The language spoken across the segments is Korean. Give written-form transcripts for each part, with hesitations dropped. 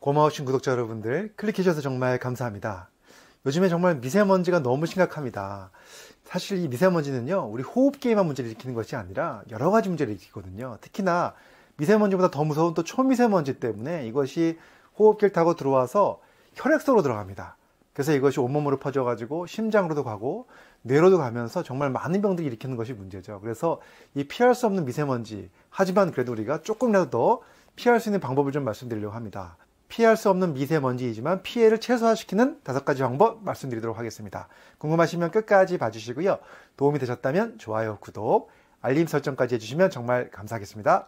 고마우신 구독자 여러분들, 클릭해주셔서 정말 감사합니다. 요즘에 정말 미세먼지가 너무 심각합니다. 사실 이 미세먼지는요, 우리 호흡기에만 문제를 일으키는 것이 아니라 여러 가지 문제를 일으키거든요. 특히나 미세먼지보다 더 무서운 또 초미세먼지 때문에 이것이 호흡기를 타고 들어와서 혈액 속으로 들어갑니다. 그래서 이것이 온몸으로 퍼져가지고 심장으로도 가고 뇌로도 가면서 정말 많은 병들을 일으키는 것이 문제죠. 그래서 이 피할 수 없는 미세먼지, 하지만 그래도 우리가 조금이라도 더 피할 수 있는 방법을 좀 말씀드리려고 합니다. 피할 수 없는 미세먼지이지만 피해를 최소화시키는 5가지 방법 말씀드리도록 하겠습니다. 궁금하시면 끝까지 봐주시고요. 도움이 되셨다면 좋아요, 구독, 알림 설정까지 해주시면 정말 감사하겠습니다.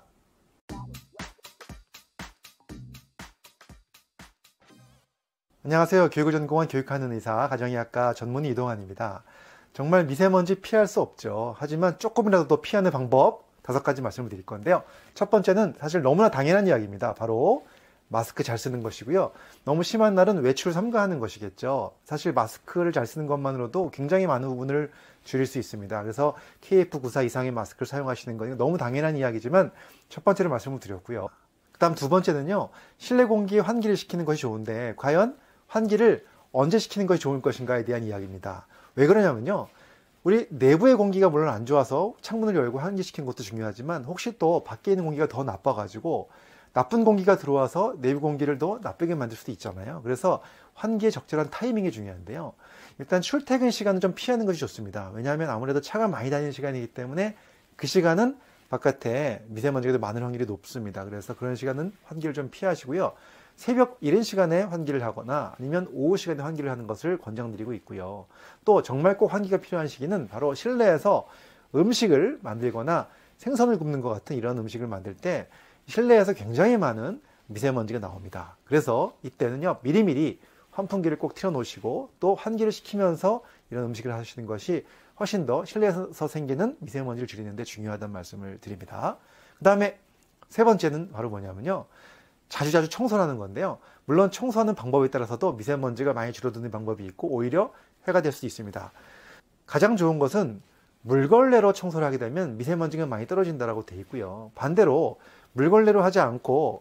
안녕하세요. 교육을전공한 교육하는 의사, 가정의학과 전문의 이동환입니다. 정말 미세먼지 피할 수 없죠. 하지만 조금이라도 더 피하는 방법 5가지 말씀을 드릴 건데요. 첫 번째는 사실 너무나 당연한 이야기입니다. 바로 마스크 잘 쓰는 것이고요. 너무 심한 날은 외출을 삼가하는 것이겠죠. 사실 마스크를 잘 쓰는 것만으로도 굉장히 많은 부분을 줄일 수 있습니다. 그래서 KF94 이상의 마스크를 사용하시는 건 너무 당연한 이야기지만 첫 번째로 말씀을 드렸고요. 그 다음 두 번째는요. 실내 공기에 환기를 시키는 것이 좋은데 과연 환기를 언제 시키는 것이 좋을 것인가에 대한 이야기입니다. 왜 그러냐면요. 우리 내부의 공기가 물론 안 좋아서 창문을 열고 환기시키는 것도 중요하지만 혹시 또 밖에 있는 공기가 더 나빠가지고 나쁜 공기가 들어와서 내부 공기를 더 나쁘게 만들 수도 있잖아요. 그래서 환기의 적절한 타이밍이 중요한데요. 일단 출퇴근 시간은 좀 피하는 것이 좋습니다. 왜냐하면 아무래도 차가 많이 다니는 시간이기 때문에 그 시간은 바깥에 미세먼지가 많은 확률이 높습니다. 그래서 그런 시간은 환기를 좀 피하시고요. 새벽 이른 시간에 환기를 하거나 아니면 오후 시간에 환기를 하는 것을 권장드리고 있고요. 또 정말 꼭 환기가 필요한 시기는 바로 실내에서 음식을 만들거나 생선을 굽는 것 같은 이런 음식을 만들 때 실내에서 굉장히 많은 미세먼지가 나옵니다. 그래서 이때는요, 미리미리 환풍기를 꼭 틀어 놓으시고 또 환기를 시키면서 이런 음식을 하시는 것이 훨씬 더 실내에서 생기는 미세먼지를 줄이는 데 중요하다는 말씀을 드립니다. 그 다음에 세 번째는 바로 뭐냐면요, 자주 청소를 하는 건데요. 물론 청소하는 방법에 따라서도 미세먼지가 많이 줄어드는 방법이 있고 오히려 해가 될 수도 있습니다. 가장 좋은 것은 물걸레로 청소를 하게 되면 미세먼지가 많이 떨어진다고 되어 있고요. 반대로 물걸레로 하지 않고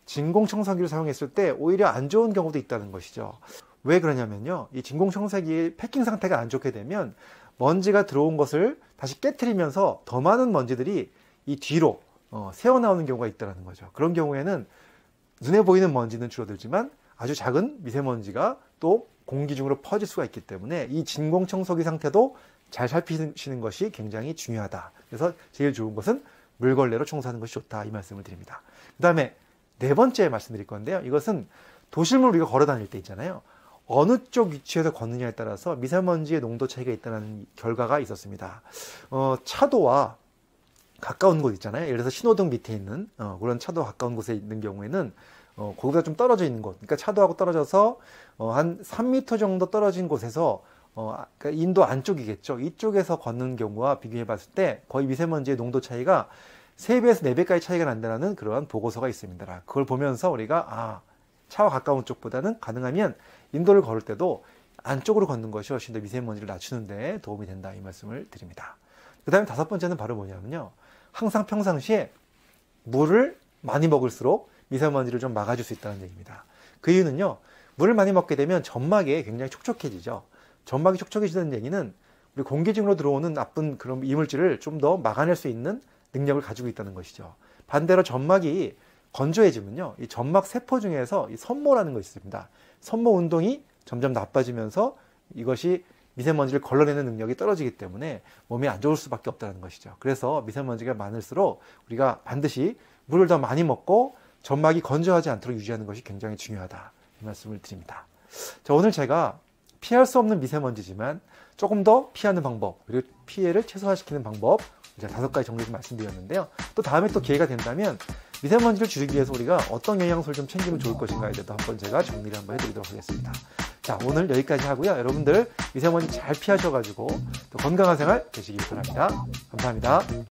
진공청소기를 사용했을 때 오히려 안 좋은 경우도 있다는 것이죠. 왜 그러냐면요. 이 진공청소기의 패킹 상태가 안 좋게 되면 먼지가 들어온 것을 다시 깨트리면서 더 많은 먼지들이 이 뒤로 새어나오는 경우가 있다는 거죠. 그런 경우에는 눈에 보이는 먼지는 줄어들지만 아주 작은 미세먼지가 또 공기 중으로 퍼질 수가 있기 때문에 이 진공청소기 상태도 잘 살피시는 것이 굉장히 중요하다. 그래서 제일 좋은 것은 물걸레로 청소하는 것이 좋다, 이 말씀을 드립니다. 그 다음에 네 번째 말씀드릴 건데요. 이것은 도실물 우리가 걸어 다닐 때 있잖아요. 어느 쪽 위치에서 걷느냐에 따라서 미세먼지의 농도 차이가 있다는 결과가 있었습니다. 차도와 가까운 곳 있잖아요. 예를 들어서 신호등 밑에 있는 그런 차도와 가까운 곳에 있는 경우에는 거기보다 좀 떨어져 있는 곳, 그러니까 차도하고 떨어져서 한 3m 정도 떨어진 곳에서 그러니까 인도 안쪽이겠죠. 이쪽에서 걷는 경우와 비교해 봤을 때 거의 미세먼지의 농도 차이가 3배에서 4배까지 차이가 난다는 그러한 보고서가 있습니다. 그걸 보면서 우리가 차와 가까운 쪽보다는 가능하면 인도를 걸을 때도 안쪽으로 걷는 것이 훨씬 더 미세먼지를 낮추는 데 도움이 된다, 이 말씀을 드립니다. 그 다음에 5번째는 바로 뭐냐면요. 항상 평상시에 물을 많이 먹을수록 미세먼지를 좀 막아줄 수 있다는 얘기입니다. 그 이유는요. 물을 많이 먹게 되면 점막이 굉장히 촉촉해지죠. 점막이 촉촉해지는 얘기는 우리 공기 중으로 들어오는 나쁜 그런 이물질을 좀 더 막아낼 수 있는 능력을 가지고 있다는 것이죠. 반대로 점막이 건조해지면요. 이 점막 세포 중에서 이 섬모라는 것이 있습니다. 섬모 운동이 점점 나빠지면서 이것이 미세먼지를 걸러내는 능력이 떨어지기 때문에 몸에 안 좋을 수밖에 없다는 것이죠. 그래서 미세먼지가 많을수록 우리가 반드시 물을 더 많이 먹고 점막이 건조하지 않도록 유지하는 것이 굉장히 중요하다, 이 말씀을 드립니다. 자, 오늘 제가 피할 수 없는 미세먼지지만 조금 더 피하는 방법, 그리고 피해를 최소화시키는 방법 이제 5가지 정도 말씀드렸는데요. 또 다음에 또 기회가 된다면 미세먼지를 줄이기 위해서 우리가 어떤 영양소를 좀 챙기면 좋을 것인가에 대해서 한번 제가 정리를 한번 해드리도록 하겠습니다. 자, 오늘 여기까지 하고요. 여러분들 미세먼지 잘 피하셔가지고 또 건강한 생활 되시기 바랍니다. 감사합니다.